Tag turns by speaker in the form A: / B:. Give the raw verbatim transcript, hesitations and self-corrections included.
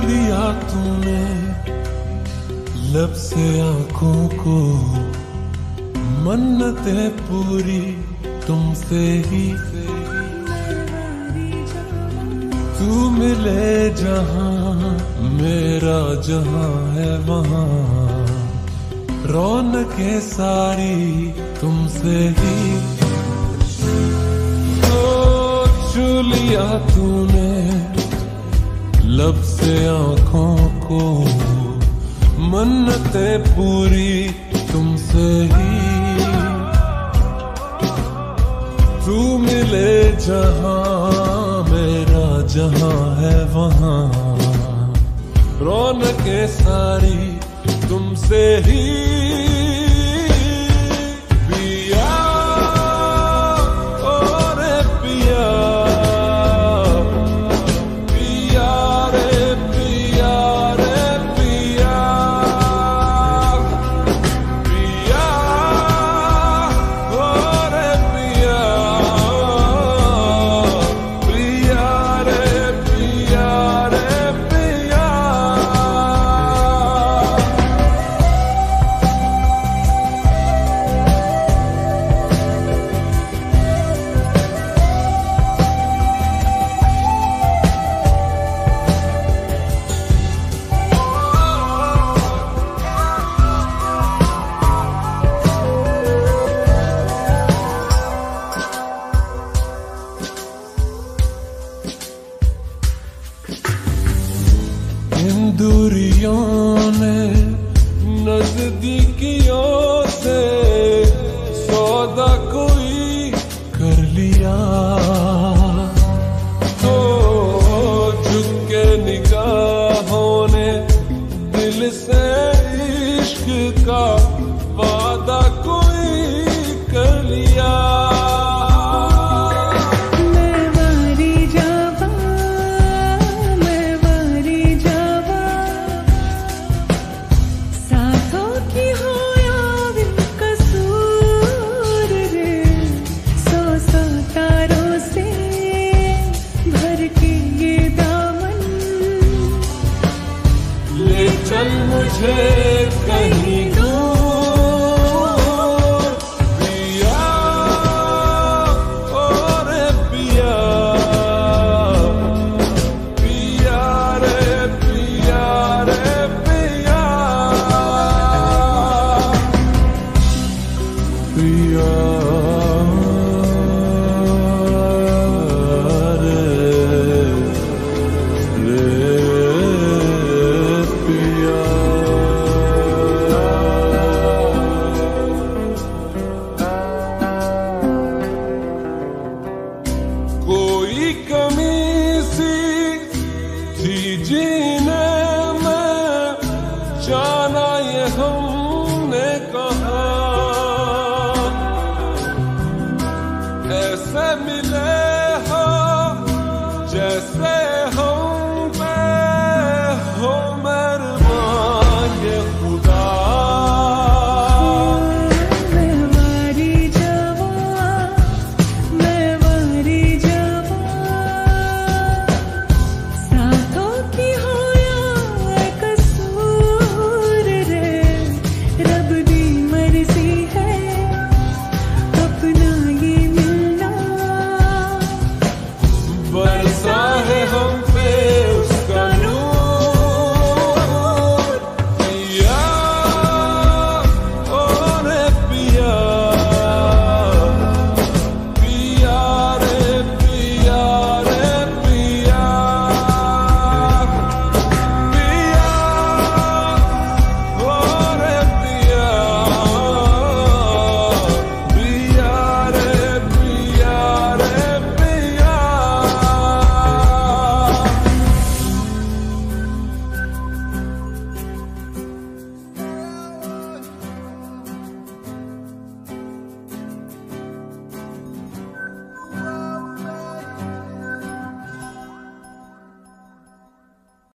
A: लिया तूने लब से आंखों को, मन्नतें पूरी तुमसे ही। तू मिले जहां मेरा जहां है वहां, रौनकें सारी तुमसे ही। तो छू लिया तूने लब से आंखों को, मन्नतें पूरी तुमसे ही। तू मिले जहां मेरा जहां है वहां, रौनकें सारी तुमसे ही। पिया ओ रे पिया, पिया रे पिया रे पिया, पिया ओ रे पिया, पिया रे पिया रे पिया। इन दूरियों ने नजदीकियों से सौदा कोई कर लिया। तो झुके निगाहों ने दिल से इश्क का वादा कोई कर लिया। चल मुझे कहीं दूर, पिया ओ रे पिया, पिया रे पिया रे पिया, पिया कोई कमी सी थी जीने में, जाना ये हमने कहा। ऐसे मिले हो जैसे